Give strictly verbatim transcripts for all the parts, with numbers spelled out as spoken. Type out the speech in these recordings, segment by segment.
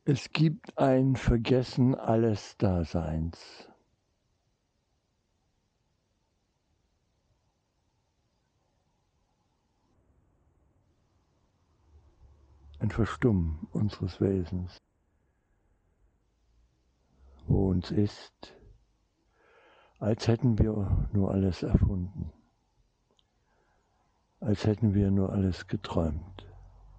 Es gibt ein Vergessen alles Daseins. Ein Verstummen unseres Wesens, wo uns ist, als hätten wir nur alles erfunden, als hätten wir nur alles geträumt,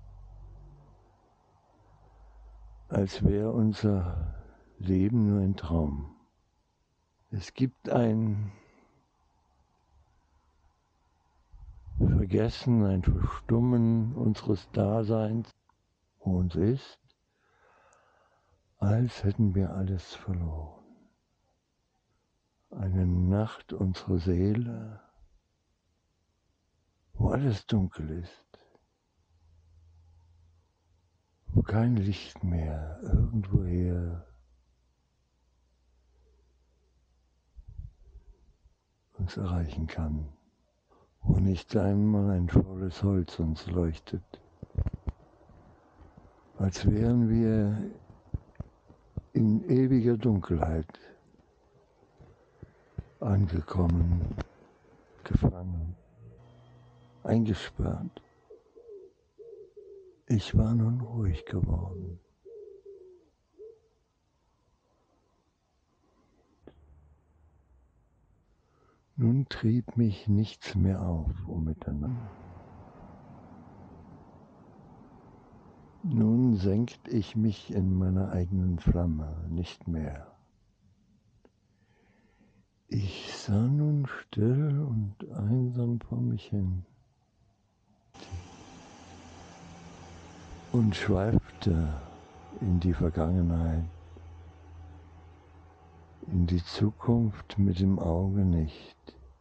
als wäre unser Leben nur ein Traum. Es gibt ein Vergessen, ein Verstummen unseres Daseins, wo uns ist, als hätten wir alles verloren. Eine Nacht unserer Seele, wo alles dunkel ist, wo kein Licht mehr irgendwoher uns erreichen kann, wo nicht einmal ein faules Holz uns leuchtet, als wären wir in ewiger Dunkelheit angekommen, gefangen, eingesperrt. Ich war nun ruhig geworden. Nun trieb mich nichts mehr auf, um miteinander. Nun senkt ich mich in meiner eigenen Flamme nicht mehr. Ich sah nun still und einsam vor mich hin und schweifte in die Vergangenheit, in die Zukunft mit dem Auge nicht.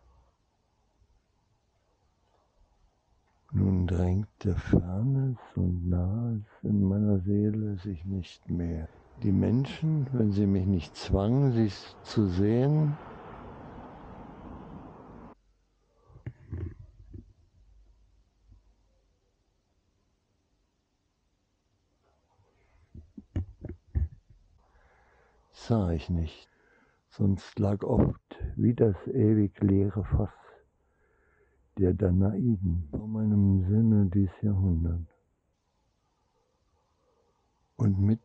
Nun drängte Fernes und Nahes in meiner Seele sich nicht mehr. Die Menschen, wenn sie mich nicht zwangen, sie zu sehen, sah ich nicht, sonst lag oft wie das ewig leere Fass der Danaiden vor meinem Sinne dies Jahrhundert. Und mit,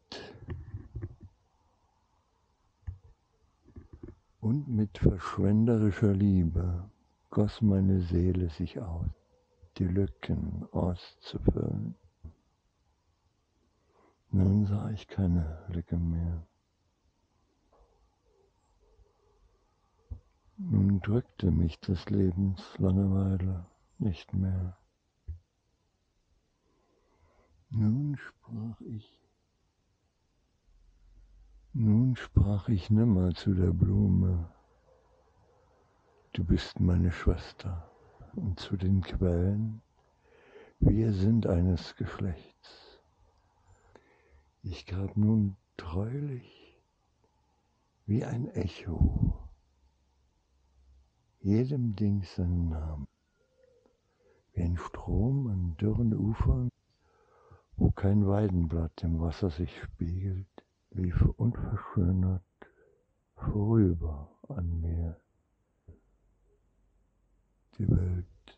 und mit verschwenderischer Liebe goss meine Seele sich aus, die Lücken auszufüllen. Nun sah ich keine Lücke mehr. Nun drückte mich des Lebens Langeweile nicht mehr. Nun sprach ich, nun sprach ich nimmer zu der Blume, du bist meine Schwester, und zu den Quellen, wir sind eines Geschlechts. Ich gab nun treulich wie ein Echo jedem Ding seinen Namen, wie ein Strom an dürren Ufern, wo kein Weidenblatt im Wasser sich spiegelt, lief unverschönert vorüber an mir die Welt.